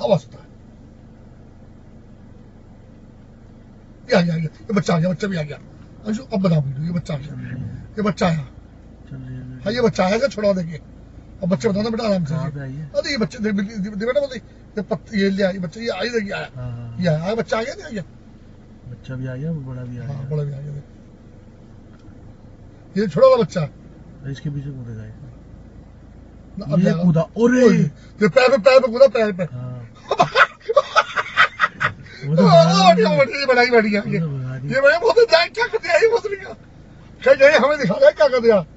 आवाज होता है। ये बच्चा आ गया, बच्चा भी आ गया। अंशु अब बता वीडियो, ये बच्चा आ गया, ये बच्चा आया। हाँ ये बच्चा आया, छोड़ा देंगे। अब बच्चे बताना बेटा आराम से। अरे ये बच्चे बेटा बोलते ये ले आया बच्चा, ये आई देखिए आया, ये आया बच्चा आ गया, नहीं आ गया बच्चा भी आ गया, बड़ा भी आ गया। बड़ा भी आ गया। ये छोड़ा वाला बच्चा इसके पीछे कूदेगा ये कूदा। अरे ये पैर पे कूदा, पैर पे। ये बनाई बैठी है, ये मैं बोलते जाए क्या कर दिया, ये बोल दिया कहीं जाए हमें दिखा रहा है क्या कर दिया।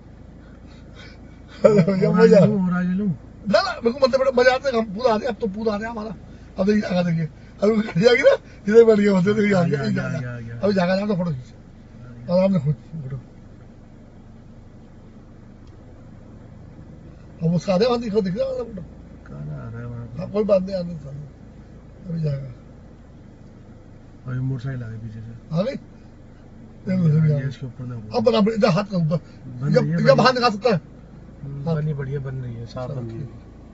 मजा ना मेरे को मतलब मजा आता है, हम पूरा आ रहे, अब तो पूरा आ रहा है हमारा। अब देखिए जागा, देखिए अब खड़ी जाएगी ना, इधर बैठ गया बोलते देखिए आ गया, अभी जागा जाओ तो फोटो खींच आराम से, खुद फोटो। अब उसका आधे बात दिख रहा है फोटो, हाँ कोई बात नहीं, आने अभी जाएगा। अभी मोटरसाइकिल आ गई पीछे से, आ गई इसके ऊपर ना। अब बराबर इधर हाथ का ऊपर, जब हाथ निकाल सकता है। बनी बढ़िया बन रही है, साफ बन रही है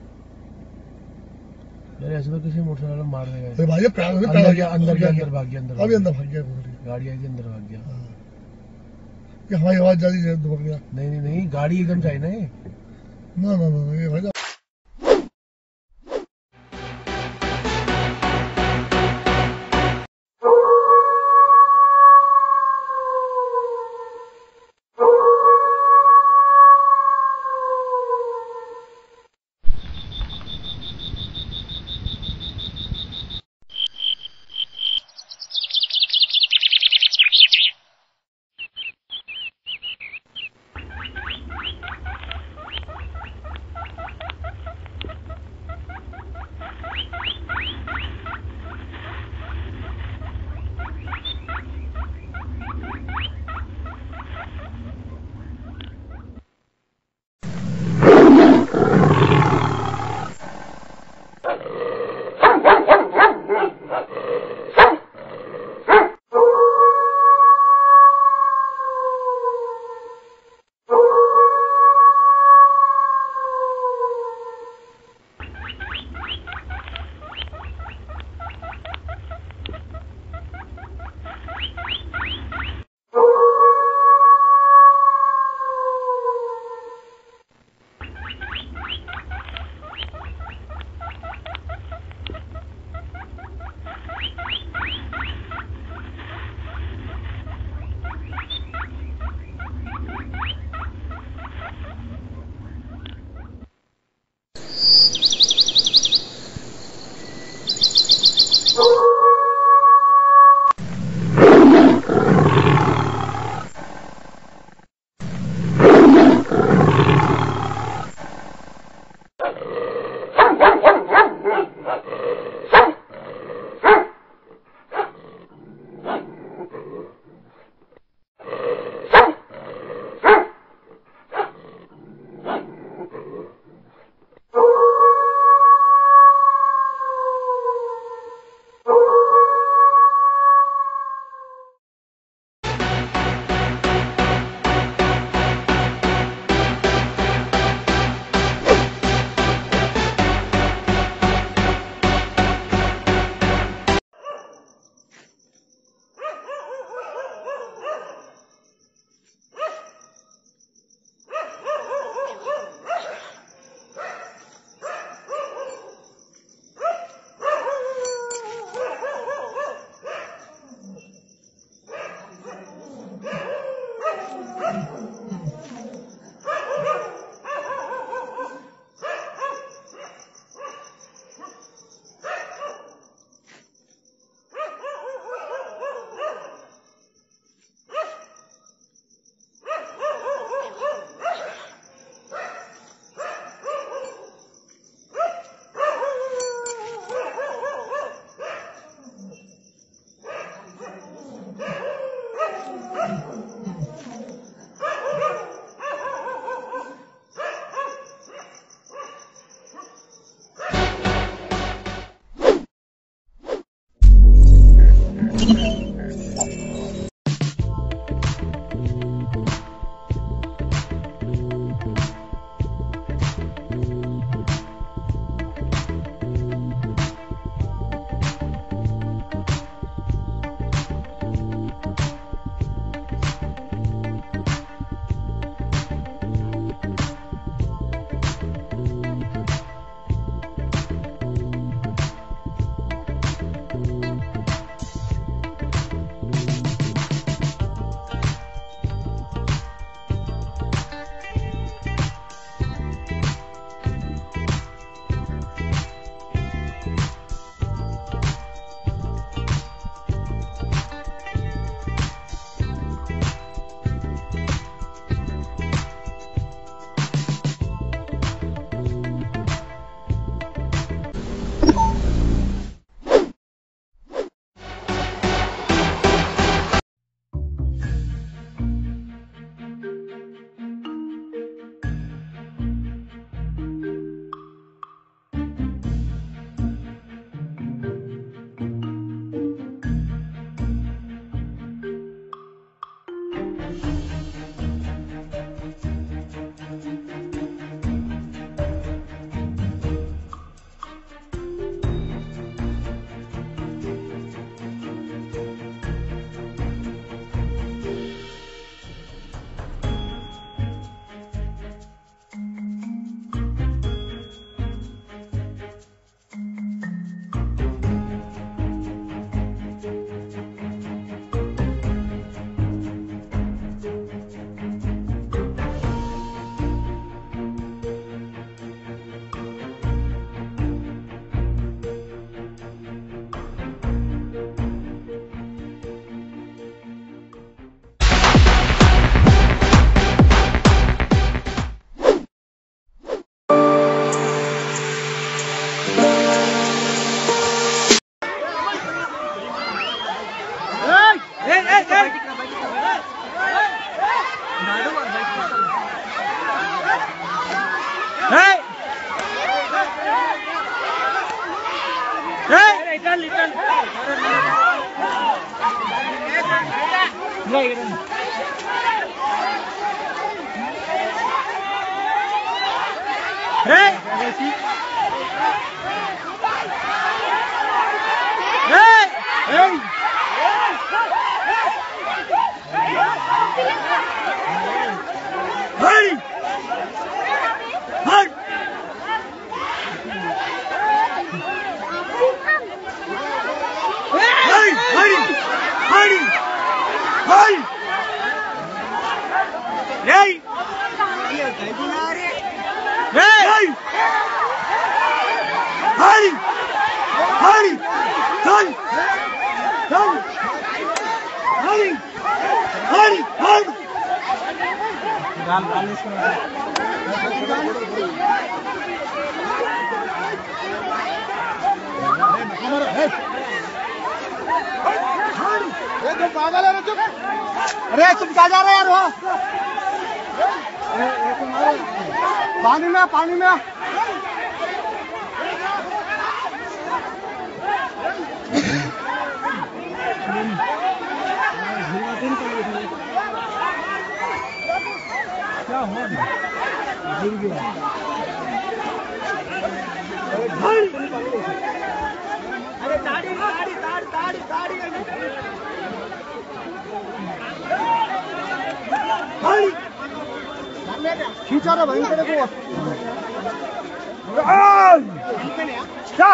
यार। ऐसे तो किसी मोटरसाइकिल में मार देगा। अरे भाई पैर अंदर भाग गया, अंदर भाग गया, अभी अंदर भाग गया, गाड़ी आई थी अंदर भाग गया। ये हमारी आवाज ज्यादा दबक गया। नहीं गाड़ी एकदम चाहिए ना ये। ना ये भाई पागल है चुप। अरे तुम कहाँ जा रहे यार? हो पानी में क्या हुआ? गिर गया। अरे दाढ़ी खींचा रहा भाई तेरे को। क्या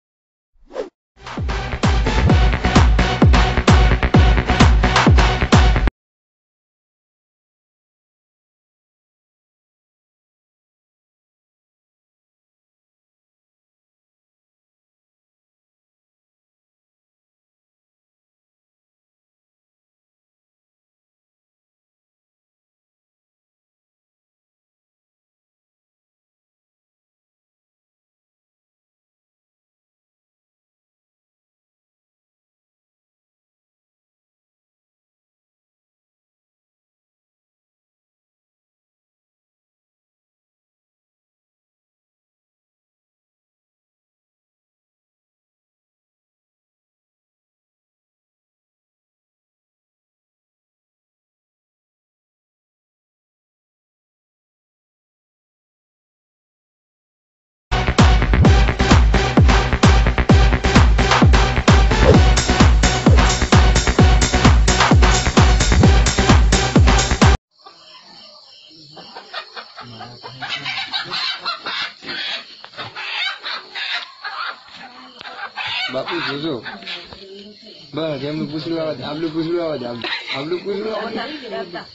बापू जोजो बस हम लोग पूछ लो आवाज आप लोग पूछ लो आवाज हम लोग पूछ लो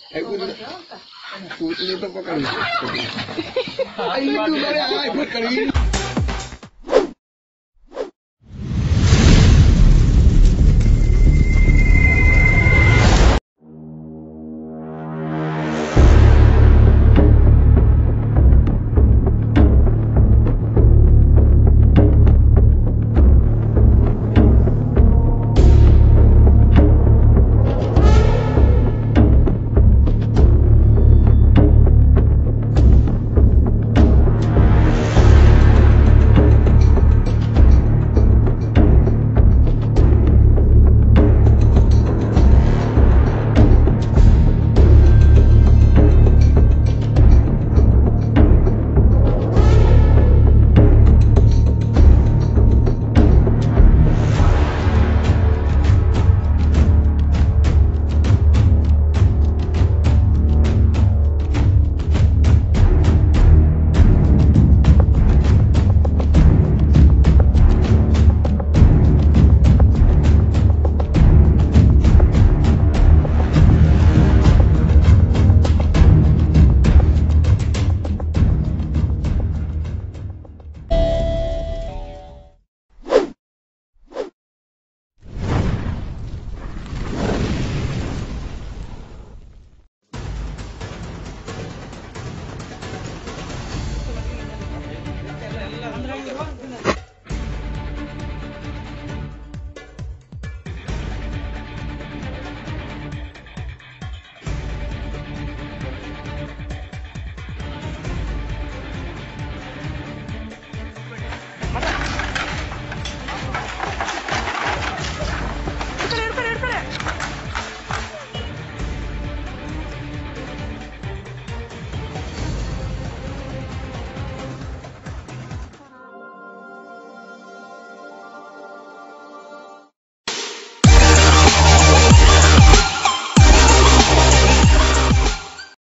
आवाज पूछ ले तो पकड़ लो।